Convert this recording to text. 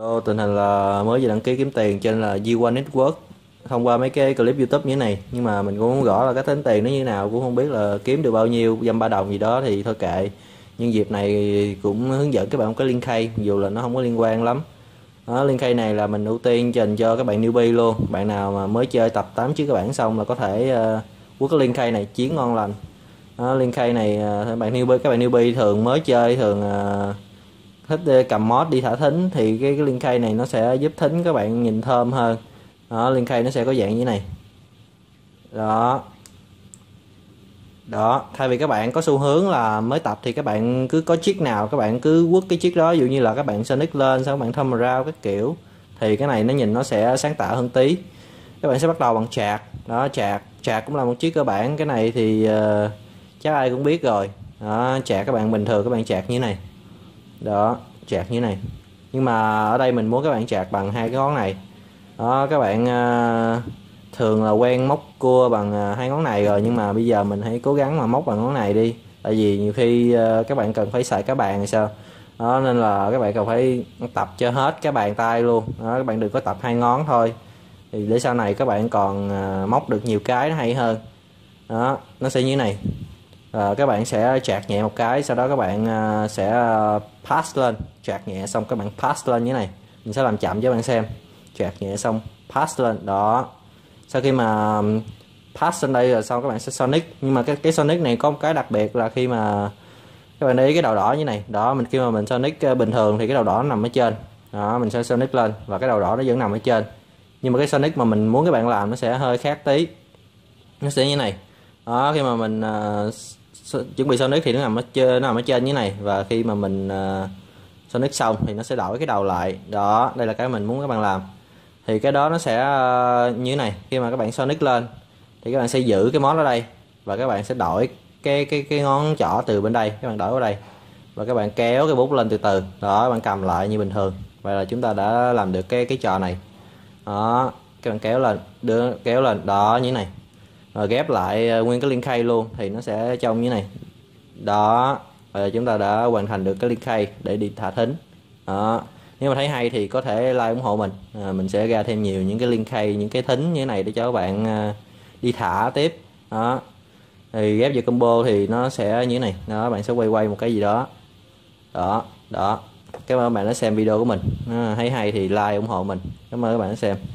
Tình hình là mới vừa đăng ký kiếm tiền trên là G1 Network thông qua mấy cái clip YouTube như thế này, nhưng mà mình cũng không rõ là cách tính tiền nó như thế nào, cũng không biết là kiếm được bao nhiêu, dăm ba đồng gì đó thì thôi kệ. Nhưng dịp này cũng hướng dẫn các bạn một cái link key, dù là nó không có liên quan lắm. Đó, link key này là mình ưu tiên dành cho các bạn newbie luôn. Bạn nào mà mới chơi tập 8 chiếc các bạn xong là có thể quất cái link key này chiến ngon lành. Đó, link key này các bạn newbie thường mới chơi thường thích cầm mod đi thả thính thì cái link key này nó sẽ giúp thính các bạn nhìn thơm hơn. Đó, link key nó sẽ có dạng như thế này. Đó, thay vì các bạn có xu hướng là mới tập thì các bạn cứ có chiếc nào các bạn cứ quất cái chiếc đó, ví dụ như là các bạn Sonic lên xong các bạn thâm rao các kiểu, thì cái này nó nhìn nó sẽ sáng tạo hơn tí. Các bạn sẽ bắt đầu bằng chạc. Đó, chạc cũng là một chiếc cơ bản, cái này thì chắc ai cũng biết rồi. Đó, chạc các bạn bình thường các bạn chạc như thế này. Đó, chạc như thế này, nhưng mà ở đây mình muốn các bạn chạc bằng hai cái ngón này. Đó, các bạn thường là quen móc cua bằng hai ngón này rồi, nhưng mà bây giờ mình hãy cố gắng mà móc bằng ngón này đi, tại vì nhiều khi các bạn cần phải xài cái bàn hay sao đó, nên là các bạn cần phải tập cho hết cái bàn tay luôn. Đó, các bạn đừng có tập hai ngón thôi, thì để sau này các bạn còn móc được nhiều cái nó hay hơn. Đó, nó sẽ như thế này. Các bạn sẽ chạc nhẹ một cái, sau đó các bạn sẽ pass lên, chạc nhẹ xong các bạn pass lên như thế này. Mình sẽ làm chậm cho các bạn xem. Chạc nhẹ xong pass lên. Đó, sau khi mà pass lên đây rồi xong các bạn sẽ Sonic. Nhưng mà cái Sonic này có một cái đặc biệt là khi mà các bạn để ý cái đầu đỏ như này đó, khi mà mình Sonic bình thường thì cái đầu đỏ nó nằm ở trên. Đó, mình sẽ Sonic lên và cái đầu đỏ nó vẫn nằm ở trên. Nhưng mà cái Sonic mà mình muốn các bạn làm nó sẽ hơi khác tí, nó sẽ như thế này. Đó, khi mà mình chuẩn bị Sonic thì nó nằm ở trên như thế này, và khi mà mình Sonic xong thì nó sẽ đổi cái đầu lại. Đó, đây là cái mình muốn các bạn làm. Thì cái đó nó sẽ như thế này. Khi mà các bạn Sonic lên thì các bạn sẽ giữ cái món ở đây, và các bạn sẽ đổi cái ngón trỏ từ bên đây, các bạn đổi vào đây và các bạn kéo cái bút lên từ từ. Đó, các bạn cầm lại như bình thường. Vậy là chúng ta đã làm được cái trò này. Đó, các bạn kéo lên, kéo lên đó như thế này, rồi ghép lại nguyên cái link key luôn thì nó sẽ trông như thế này. Đó, và chúng ta đã hoàn thành được cái link key để đi thả thính. Đó, nếu mà thấy hay thì có thể like ủng hộ mình. Mình sẽ ra thêm nhiều những cái link key, những cái thính như thế này để cho các bạn đi thả tiếp. Đó, thì ghép vào combo thì nó sẽ như thế này. Đó, bạn sẽ quay một cái gì đó. Đó, cảm ơn các bạn đã xem video của mình. Thấy hay thì like ủng hộ mình. Cảm ơn các bạn đã xem.